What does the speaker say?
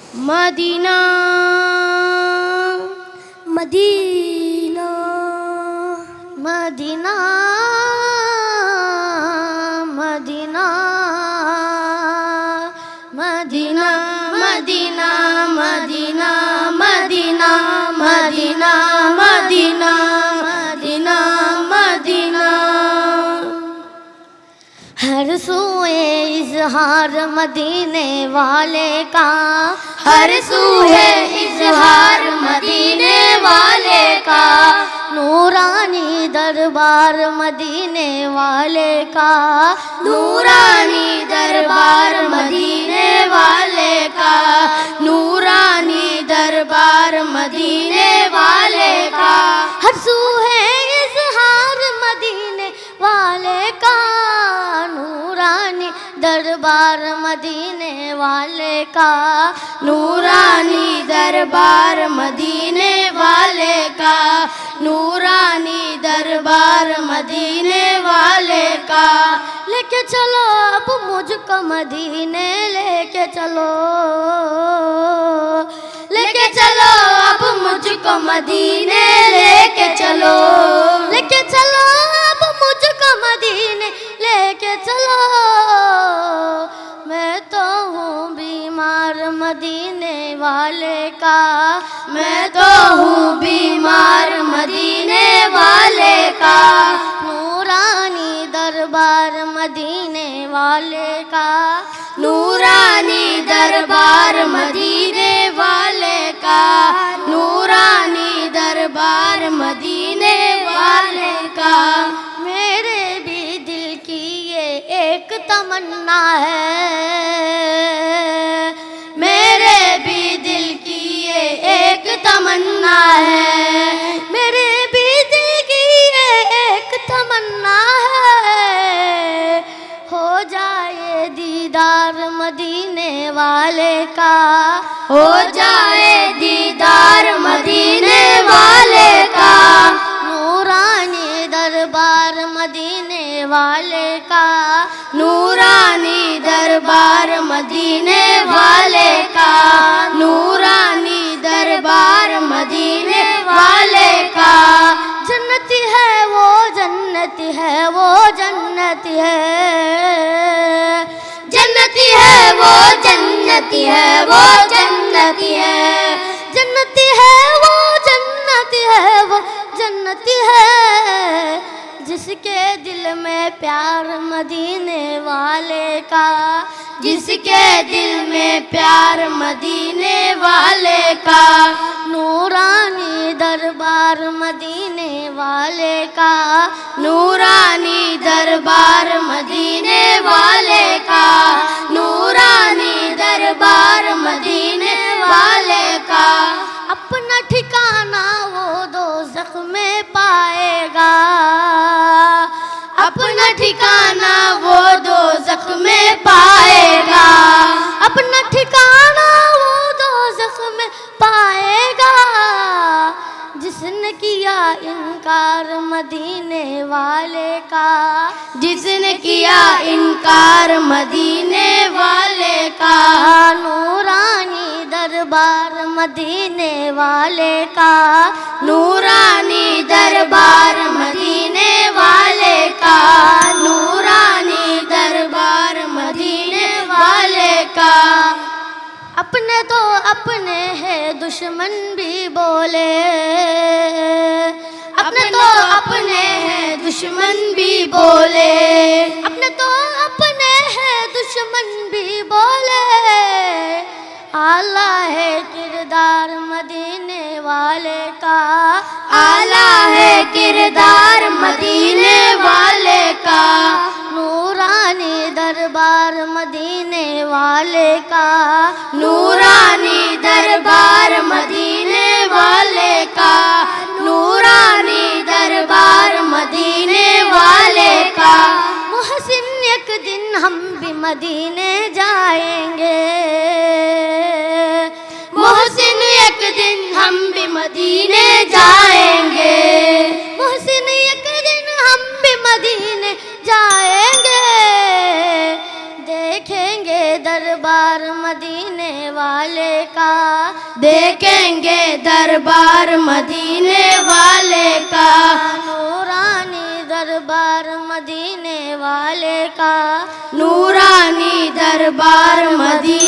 مدینہ مدینہ مدینہ مدینہ مدینہ مدینہ مدینہ مدینہ مدینہ مدینہ مدینہ مدینہ ہر سوئے اظہار مدینے والے کا ہر سوئے اظہار مدینے والے کا نورانی دربار مدینے والے کا نورانی دربار مدینے والے کا نورانی دربار مدینے والے کا ہر سو ہے اظہار مدینے والے کا نورانی دربار مدینے والے کا نورانی دربار مدینے والے کا نورانی دربار مدینے والے کا لے کے چلو اب مجھ کو مدینے لے کے چلو لے کے چلو اب مجھ کو مدینے لے کے چلو لے کے چلو اب مجھ کو مدینے لے کے چلو میں تو ہوں بیمار مدینے والے کا میں تو ہوں بیمار مدینے والے کا نورانی دربار مدینے والے کا نورانی دربار مدینے والے کا نورانی دربار مدینے والے کا میرے بھی دل کی یہ ایک تمنا ہے میرے بھی دل کی یہ ایک تمنا ہے میرے بھی دل کی یہ ایک تمنا ہے ہو جائے دیدار مدینے والے کا ہو جائے دیدار مدینے والے کا نورانی دربار مدینے والے کا نورانی دربار مدینے والے کا نورانی دربار مدینے والے کا جنتی ہے وہ جنتی ہے وہ جنتی ہے جنتی ہے وہ جنتی ہے وہ جنتی ہے جنتی ہے وہ جنتی ہے وہ جنتی ہے جس کے دل میں پیار مدینے والے کا جس کے دل میں پیار مدینے والے کا نورانی دربار مدینے والے کا نورانی دربار مدینے والے کا نورانی دربار مدینے والے کا اپنا ٹھکانہ وہ دوزخ میں پائے گا اپنا ٹھکانہ وہ دوزخ میں پائے گا اپنا ٹھکانہ وہ دوزخ میں پائے گا جس نے کیا انکار مدینے والے کا جس نے کیا انکار مدینے والے کا نورانی دربار مدینے والے کا نورانی دربار مدینے والے کا نورانی دربار مدینے والے کا اپنے تو اپنے ہیں دشمن بھی بولے اپنے تو اپنے ہیں دشمن بھی بولے اپنے تو اپنے ہیں دشمن بھی بولے اعلیٰ ہے کردار مدینے والے کا اعلیٰ ہے کردار مدینے والے کا نورانی دربار مدینے والے کا نورانی دربار مدینے والے کا نورانی دربار مدینے والے کا محسن ایک دن ہم بھی مدینے جائیں گے محسن ایک دن ہم بھی مدینے جائیں گے محسن ایک دن ہم بھی مدینے جائیں گے دیکھیں گے دربار مدینے والے کا دربار مدینے والے کا، نورانی دربار مدینے والے کا، نورانی دربار مدینے